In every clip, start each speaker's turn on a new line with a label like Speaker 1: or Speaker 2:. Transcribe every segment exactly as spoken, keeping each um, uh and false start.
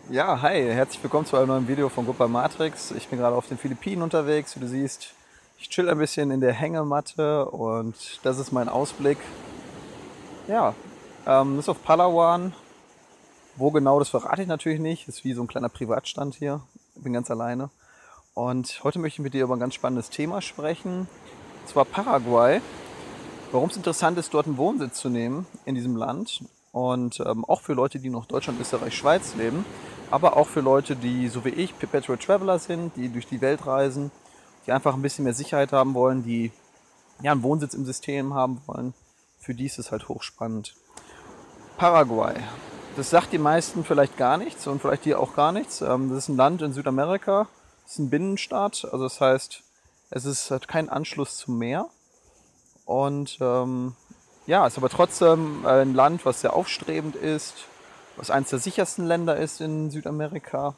Speaker 1: Ja, hi, herzlich willkommen zu einem neuen Video von Goodbye Matrix. Ich bin gerade auf den Philippinen unterwegs, wie du siehst. Ich chill ein bisschen in der Hängematte und das ist mein Ausblick. Ja, ähm, das ist auf Palawan. Wo genau, das verrate ich natürlich nicht. Das ist wie so ein kleiner Privatstand hier. Ich bin ganz alleine. Und heute möchte ich mit dir über ein ganz spannendes Thema sprechen. Und zwar Paraguay. Warum es interessant ist, dort einen Wohnsitz zu nehmen in diesem Land. Und ähm, auch für Leute, die noch Deutschland, Österreich, Schweiz leben. Aber auch für Leute, die so wie ich Perpetual Traveler sind, die durch die Welt reisen, die einfach ein bisschen mehr Sicherheit haben wollen, die ja, einen Wohnsitz im System haben wollen. Für die ist es halt hochspannend. Paraguay. Das sagt die meisten vielleicht gar nichts und vielleicht dir auch gar nichts. Ähm, das ist ein Land in Südamerika. Das ist ein Binnenstaat. Also das heißt, es ist, hat keinen Anschluss zum Meer. Und ähm, ja, ist aber trotzdem ein Land, was sehr aufstrebend ist, was eines der sichersten Länder ist in Südamerika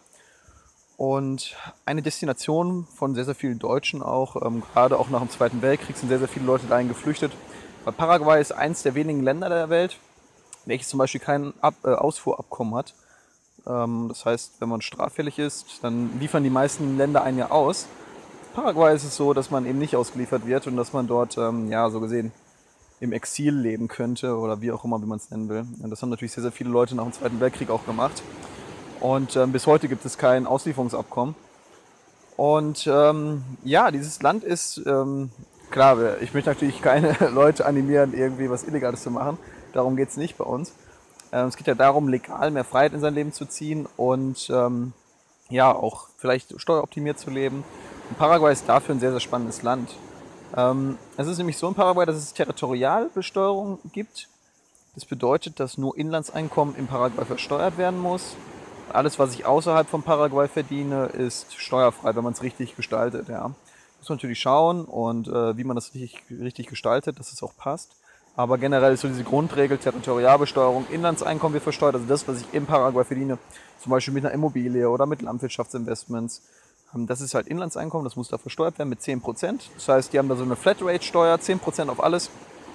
Speaker 1: und eine Destination von sehr, sehr vielen Deutschen auch. Ähm, gerade auch nach dem Zweiten Weltkrieg sind sehr, sehr viele Leute dahin geflüchtet. Weil Paraguay ist eines der wenigen Länder der Welt, welches zum Beispiel kein Ab äh, Ausfuhrabkommen hat. Ähm, das heißt, wenn man straffällig ist, dann liefern die meisten Länder einen ja aus. Paraguay ist es so, dass man eben nicht ausgeliefert wird und dass man dort, ähm, ja, so gesehen, im Exil leben könnte oder wie auch immer, wie man es nennen will. Und das haben natürlich sehr, sehr viele Leute nach dem Zweiten Weltkrieg auch gemacht. Und ähm, bis heute gibt es kein Auslieferungsabkommen. Und ähm, ja, dieses Land ist, ähm, klar, ich möchte natürlich keine Leute animieren, irgendwie was Illegales zu machen. Darum geht es nicht bei uns. Ähm, es geht ja darum, legal mehr Freiheit in sein Leben zu ziehen und ähm, ja, auch vielleicht steueroptimiert zu leben. Und Paraguay ist dafür ein sehr, sehr spannendes Land. Ähm, es ist nämlich so in Paraguay, dass es Territorialbesteuerung gibt. Das bedeutet, dass nur Inlandseinkommen in Paraguay versteuert werden muss. Alles, was ich außerhalb von Paraguay verdiene, ist steuerfrei, wenn man es richtig gestaltet. Ja. Muss man natürlich schauen und äh, wie man das richtig, richtig gestaltet, dass es auch passt. Aber generell ist so diese Grundregel Territorialbesteuerung, Inlandseinkommen wird versteuert, also das, was ich in Paraguay verdiene, zum Beispiel mit einer Immobilie oder mit Landwirtschaftsinvestments. Das ist halt Inlandseinkommen, das muss da versteuert werden mit zehn Prozent. Das heißt, die haben da so eine Flatrate-Steuer, zehn Prozent auf alles.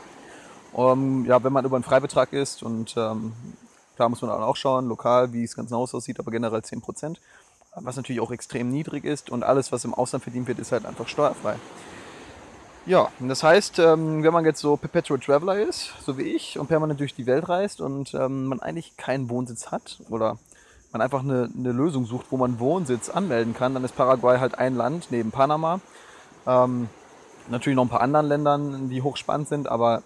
Speaker 1: Um, ja, wenn man über einen Freibetrag ist und ähm, da muss man dann auch schauen, lokal, wie es ganz genau aussieht, aber generell zehn Prozent. Was natürlich auch extrem niedrig ist und alles, was im Ausland verdient wird, ist halt einfach steuerfrei. Ja, das heißt, ähm, wenn man jetzt so Perpetual Traveler ist, so wie ich, und permanent durch die Welt reist und ähm, man eigentlich keinen Wohnsitz hat oder man einfach eine, eine Lösung sucht, wo man Wohnsitz anmelden kann, dann ist Paraguay halt ein Land neben Panama. Ähm, natürlich noch ein paar anderen Ländern, die hochspannend sind, aber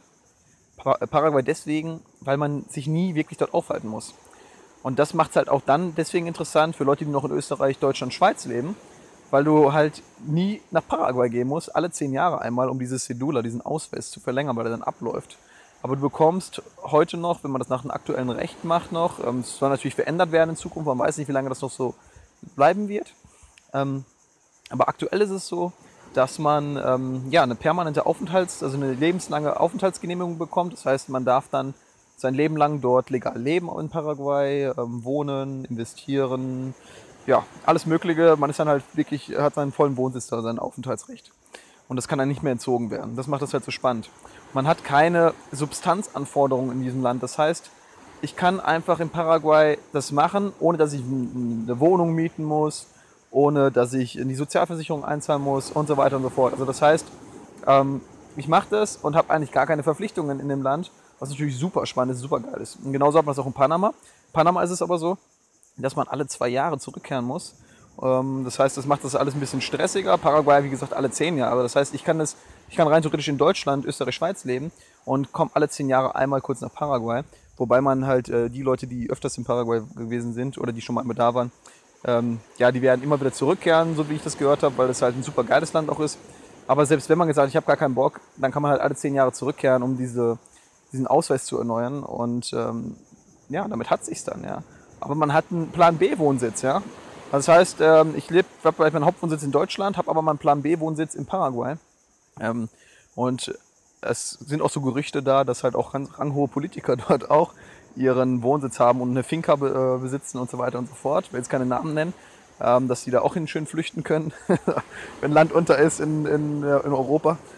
Speaker 1: Paraguay deswegen, weil man sich nie wirklich dort aufhalten muss. Und das macht es halt auch dann deswegen interessant für Leute, die noch in Österreich, Deutschland, Schweiz leben, weil du halt nie nach Paraguay gehen musst, alle zehn Jahre einmal, um dieses Cedula, diesen Ausweis zu verlängern, weil er dann abläuft. Aber du bekommst heute noch, wenn man das nach dem aktuellen Recht macht noch, ähm, es soll natürlich verändert werden in Zukunft, man weiß nicht, wie lange das noch so bleiben wird. Ähm, aber aktuell ist es so, dass man ähm, ja, eine permanente Aufenthalts-, also eine lebenslange Aufenthaltsgenehmigung bekommt. Das heißt, man darf dann sein Leben lang dort legal leben in Paraguay, ähm, wohnen, investieren, ja, alles Mögliche. Man ist dann halt wirklich, hat seinen vollen Wohnsitz da, sein Aufenthaltsrecht. Und das kann dann nicht mehr entzogen werden. Das macht das halt so spannend. Man hat keine Substanzanforderungen in diesem Land. Das heißt, ich kann einfach in Paraguay das machen, ohne dass ich eine Wohnung mieten muss, ohne dass ich in die Sozialversicherung einzahlen muss und so weiter und so fort. Also das heißt, ähm, ich mache das und habe eigentlich gar keine Verpflichtungen in dem Land, was natürlich super spannend ist, super geil ist. Und genauso hat man es auch in Panama. In Panama ist es aber so, dass man alle zwei Jahre zurückkehren muss. Ähm, das heißt, das macht das alles ein bisschen stressiger. Paraguay, wie gesagt, alle zehn Jahre. Das heißt, ich kann, das, ich kann rein theoretisch in Deutschland, Österreich, Schweiz leben und komme alle zehn Jahre einmal kurz nach Paraguay. Wobei man halt äh, die Leute, die öfters in Paraguay gewesen sind oder die schon mal da waren, Ähm, ja, die werden immer wieder zurückkehren, so wie ich das gehört habe, weil das halt ein super geiles Land auch ist. Aber selbst wenn man gesagt hat, ich habe gar keinen Bock, dann kann man halt alle zehn Jahre zurückkehren, um diese, diesen Ausweis zu erneuern. Und ähm, ja, damit hat sich's dann, ja. Aber man hat einen Plan B-Wohnsitz, ja. Das heißt, ähm, ich lebe, habe vielleicht meinen Hauptwohnsitz in Deutschland, habe aber meinen Plan B-Wohnsitz in Paraguay. Ähm, und es sind auch so Gerüchte da, dass halt auch ranghohe Politiker dort auch ihren Wohnsitz haben und eine Finca be äh, besitzen und so weiter und so fort. Ich will jetzt keine Namen nennen, ähm, dass die da auch hin schön flüchten können, wenn Land unter ist in, in, in Europa.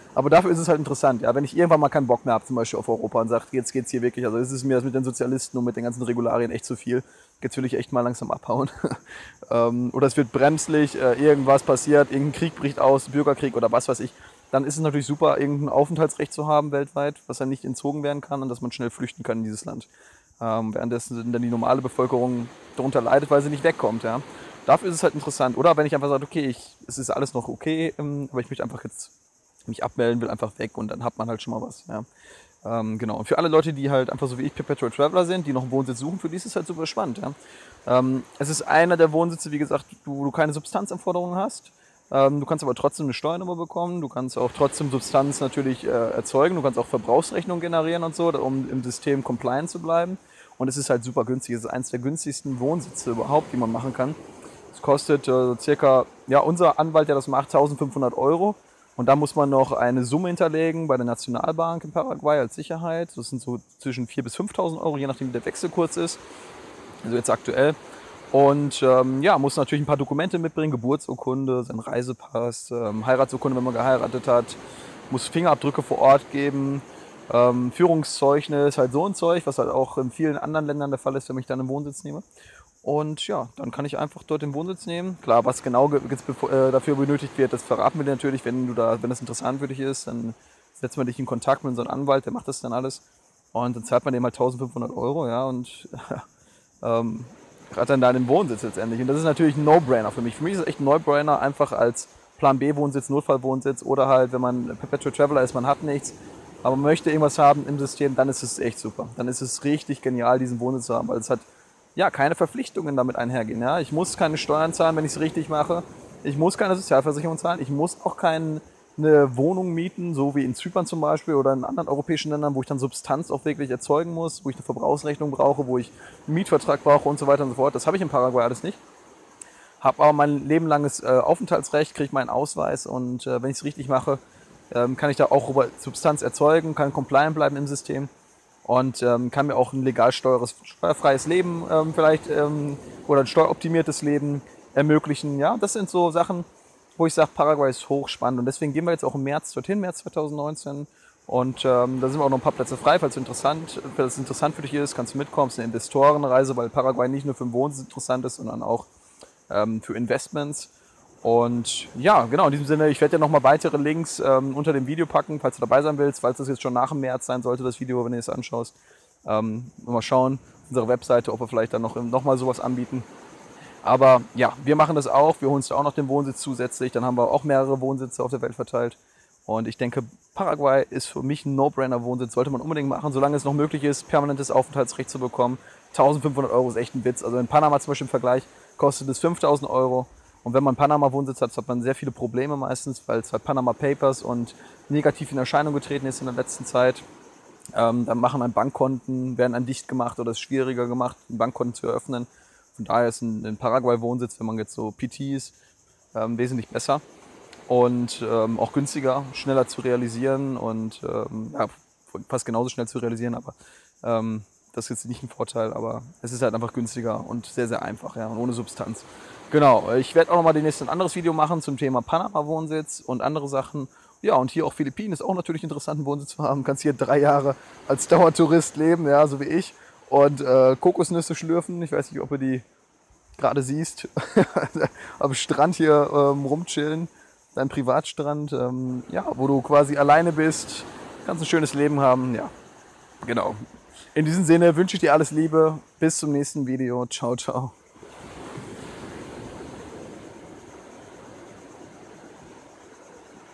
Speaker 1: Aber dafür ist es halt interessant. Ja? Wenn ich irgendwann mal keinen Bock mehr habe, zum Beispiel auf Europa und sage, jetzt geht's hier wirklich, also es ist mir das mit den Sozialisten und mit den ganzen Regularien echt zu viel. Jetzt will ich echt mal langsam abhauen. ähm, oder es wird bremslich, äh, irgendwas passiert, irgendein Krieg bricht aus, Bürgerkrieg oder was weiß ich. Dann ist es natürlich super, irgendein Aufenthaltsrecht zu haben weltweit, was dann nicht entzogen werden kann und dass man schnell flüchten kann in dieses Land. Ähm, währenddessen dann die normale Bevölkerung darunter leidet, weil sie nicht wegkommt. Ja. Dafür ist es halt interessant. Oder wenn ich einfach sage, okay, ich, es ist alles noch okay, ähm, aber ich möchte einfach jetzt mich abmelden, will einfach weg und dann hat man halt schon mal was. Ja. Ähm, genau. Und für alle Leute, die halt einfach so wie ich Perpetual Traveler sind, die noch einen Wohnsitz suchen, für die ist es halt super spannend. Ja. Ähm, es ist einer der Wohnsitze, wie gesagt, wo du keine Substanzanforderungen hast. Ähm, du kannst aber trotzdem eine Steuernummer bekommen, du kannst auch trotzdem Substanz natürlich äh, erzeugen, du kannst auch Verbrauchsrechnungen generieren und so, um im System compliant zu bleiben. Und es ist halt super günstig. Es ist eines der günstigsten Wohnsitze überhaupt, die man machen kann. Es kostet äh, circa, ja, unser Anwalt, der das macht, eintausendfünfhundert Euro. Und da muss man noch eine Summe hinterlegen bei der Nationalbank in Paraguay als Sicherheit. Das sind so zwischen viertausend bis fünftausend Euro, je nachdem wie der Wechselkurs ist. Also jetzt aktuell. Und ähm, ja, muss natürlich ein paar Dokumente mitbringen, Geburtsurkunde, sein Reisepass, ähm, Heiratsurkunde, wenn man geheiratet hat, muss Fingerabdrücke vor Ort geben, ähm, Führungszeugnis, halt so ein Zeug, was halt auch in vielen anderen Ländern der Fall ist, wenn ich dann einen Wohnsitz nehme. Und ja, dann kann ich einfach dort den Wohnsitz nehmen. Klar, was genau dafür benötigt wird, das verraten wir dir natürlich. Wenn du da, wenn das interessant für dich ist, dann setzt man dich in Kontakt mit so einem Anwalt, der macht das dann alles. Und dann zahlt man dem halt eintausendfünfhundert Euro, ja, und ähm, hat dann da den Wohnsitz letztendlich. Und das ist natürlich ein No-Brainer für mich. Für mich ist es echt ein No-Brainer, einfach als Plan-B-Wohnsitz, Notfallwohnsitz oder halt, wenn man Perpetual Traveler ist, man hat nichts, aber man möchte irgendwas haben im System, dann ist es echt super. Dann ist es richtig genial, diesen Wohnsitz zu haben, weil es hat ja keine Verpflichtungen damit einhergehen. Ja? Ich muss keine Steuern zahlen, wenn ich es richtig mache. Ich muss keine Sozialversicherung zahlen. Ich muss auch keine Wohnung mieten, so wie in Zypern zum Beispiel oder in anderen europäischen Ländern, wo ich dann Substanz auch wirklich erzeugen muss, wo ich eine Verbrauchsrechnung brauche, wo ich einen Mietvertrag brauche und so weiter und so fort. Das habe ich in Paraguay alles nicht. Habe aber mein lebenlanges äh, Aufenthaltsrecht, kriege meinen Ausweis und äh, wenn ich es richtig mache, ähm, kann ich da auch Substanz erzeugen, kann compliant bleiben im System. Und ähm, kann mir auch ein legal steuerfreies Leben ähm, vielleicht ähm, oder ein steueroptimiertes Leben ermöglichen. Ja, das sind so Sachen, wo ich sage, Paraguay ist hochspannend. Und deswegen gehen wir jetzt auch im März dorthin, März zweitausendneunzehn. Und ähm, da sind wir auch noch ein paar Plätze frei, falls, du interessant, falls es interessant für dich ist, kannst du mitkommen. Es ist eine Investorenreise, weil Paraguay nicht nur für den Wohnsitz interessant ist, sondern auch ähm, für Investments. Und ja, genau, in diesem Sinne, ich werde dir nochmal weitere Links ähm, unter dem Video packen, falls du dabei sein willst, falls das jetzt schon nach dem März sein sollte, das Video, wenn du es anschaust. Ähm, mal schauen, unsere Webseite, ob wir vielleicht dann noch, noch mal sowas anbieten. Aber ja, wir machen das auch, wir holen uns da auch noch den Wohnsitz zusätzlich, dann haben wir auch mehrere Wohnsitze auf der Welt verteilt. Und ich denke, Paraguay ist für mich ein No-Brainer-Wohnsitz, sollte man unbedingt machen, solange es noch möglich ist, permanentes Aufenthaltsrecht zu bekommen. eintausendfünfhundert Euro ist echt ein Witz, also in Panama zum Beispiel im Vergleich kostet es fünftausend Euro. Und wenn man Panama-Wohnsitz hat, hat man sehr viele Probleme meistens, weil es halt Panama Papers und negativ in Erscheinung getreten ist in der letzten Zeit. Ähm, dann machen ein Bankkonten, werden ein dicht gemacht oder es ist schwieriger gemacht, ein Bankkonten zu eröffnen. Von daher ist ein, ein Paraguay-Wohnsitz, wenn man jetzt so P T ist, ähm, wesentlich besser und ähm, auch günstiger, schneller zu realisieren und ähm, ja, fast genauso schnell zu realisieren, aber ähm, das ist jetzt nicht ein Vorteil, aber es ist halt einfach günstiger und sehr, sehr einfach, ja, und ohne Substanz. Genau, ich werde auch nochmal demnächst ein anderes Video machen zum Thema Panama-Wohnsitz und andere Sachen. Ja, und hier auch Philippinen ist auch natürlich interessant, einen Wohnsitz zu haben. Du kannst hier drei Jahre als Dauertourist leben, ja, so wie ich. Und äh, Kokosnüsse schlürfen. Ich weiß nicht, ob du die gerade siehst. Am Strand hier ähm, rumchillen. Dein Privatstrand, ähm, ja, wo du quasi alleine bist. Kannst ein schönes Leben haben, ja. Genau. In diesem Sinne wünsche ich dir alles Liebe. Bis zum nächsten Video. Ciao, ciao.